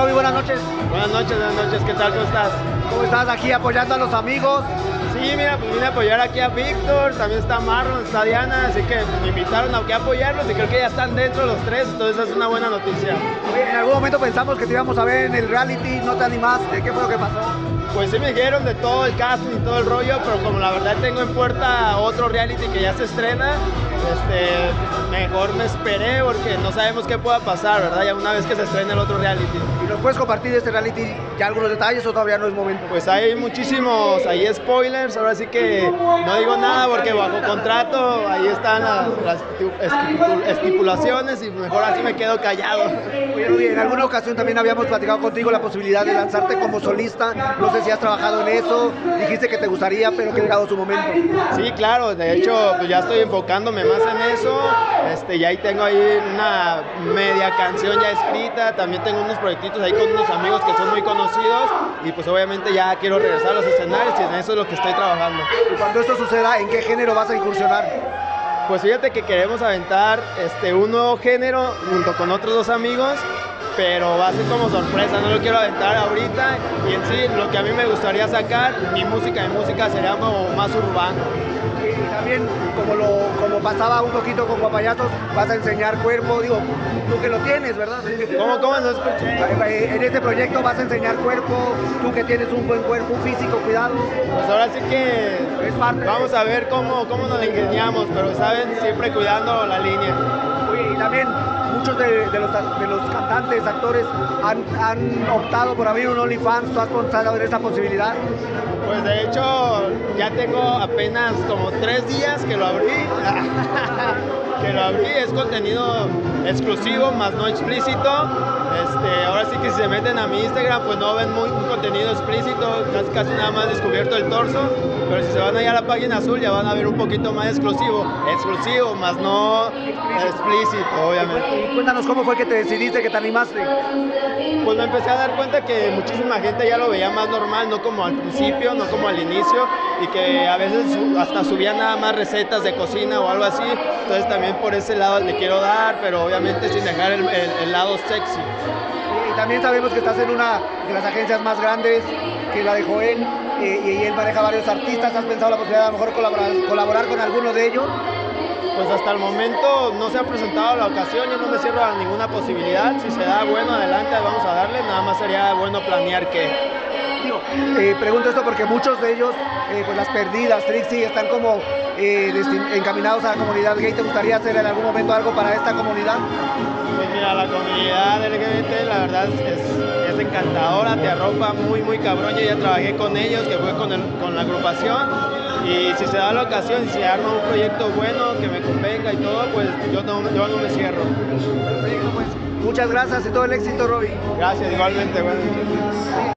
Roby, buenas noches. Buenas noches, ¿qué tal? ¿Cómo estás? ¿Cómo estás aquí apoyando a los amigos? Sí, mira, pues vine a apoyar aquí a Víctor, también está Marlon, está Diana, así que me invitaron aquí a apoyarlos y creo que ya están dentro los tres, entonces es una buena noticia. Oye, en algún momento pensamos que te íbamos a ver en el reality, ¿no te animaste? ¿Qué fue lo que pasó? Pues sí me dijeron de todo el casting y todo el rollo, pero como la verdad tengo en puerta otro reality que ya se estrena, mejor me esperé porque no sabemos qué pueda pasar, ¿verdad? Ya una vez que se estrene el otro reality. ¿Y nos puedes compartir de este reality ya algunos detalles o todavía no es momento? Pues hay muchísimos, ahí spoilers, ahora sí que no digo nada porque bajo contrato ahí están las estipulaciones y mejor así me quedo callado. Oye, Roby, en alguna ocasión también habíamos platicado contigo la posibilidad de lanzarte como solista, no sé si has trabajado en eso, dijiste que te gustaría, pero que ha llegado su momento. Sí, claro, de hecho pues ya estoy enfocándome más en eso, ya ahí tengo ahí una media canción ya escrita, también tengo unos proyectitos ahí con unos amigos que son muy conocidos y pues obviamente ya quiero regresar a los escenarios y en eso es lo que estoy trabajando. Y cuando esto suceda, ¿en qué género vas a incursionar? Pues fíjate que queremos aventar un nuevo género junto con otros dos amigos, pero va a ser como sorpresa, no lo quiero aventar ahorita y en sí lo que a mí me gustaría sacar, mi música sería como más urbano. Y también, como pasaba un poquito con Guapayazos, vas a enseñar cuerpo, digo, tú que lo tienes, ¿verdad? ¿Cómo? No escuché. En este proyecto vas a enseñar cuerpo, tú que tienes un buen cuerpo, un físico, cuidado. Pues ahora sí que es parte vamos a ver cómo nos ingeniamos, pero saben, siempre cuidando la línea. Oye, y también muchos de los cantantes, actores han optado por abrir un OnlyFans, ¿tú has pensado en esa posibilidad? Pues de hecho ya tengo apenas como 3 días que lo abrí. Es contenido exclusivo, más no explícito. Ahora sí que si se meten a mi Instagram pues no ven un contenido explícito, casi nada más descubierto el torso, pero si se van allá a la página azul ya van a ver un poquito más exclusivo, más no explícito, obviamente. Y cuéntanos cómo fue que te decidiste, que te animaste. Pues me empecé a dar cuenta que muchísima gente ya lo veía más normal, no como al principio, no como al inicio, y que a veces hasta subían nada más recetas de cocina o algo así, entonces también por ese lado le quiero dar, pero obviamente sin dejar el lado sexy. Y también sabemos que estás en una de las agencias más grandes, que la de Joel, y él maneja varios artistas. ¿Has pensado la posibilidad de a lo mejor colaborar con alguno de ellos? Pues hasta el momento no se ha presentado la ocasión, yo no me cierro a ninguna posibilidad, si se da bueno adelante vamos a darle, nada más sería bueno planear qué. Pregunto esto porque muchos de ellos, pues las perdidas, Trixie, están como encaminados a la comunidad gay. ¿Te gustaría hacer en algún momento algo para esta comunidad? Pues mira, la comunidad LGBT la verdad es encantadora, te arropa muy cabrón, yo ya trabajé con ellos, que fue con la agrupación, y si se da la ocasión, si se arma un proyecto bueno, que me convenga y todo, pues yo no me cierro. Perfecto, pues muchas gracias y todo el éxito, Roby. Gracias, igualmente, buenas noches.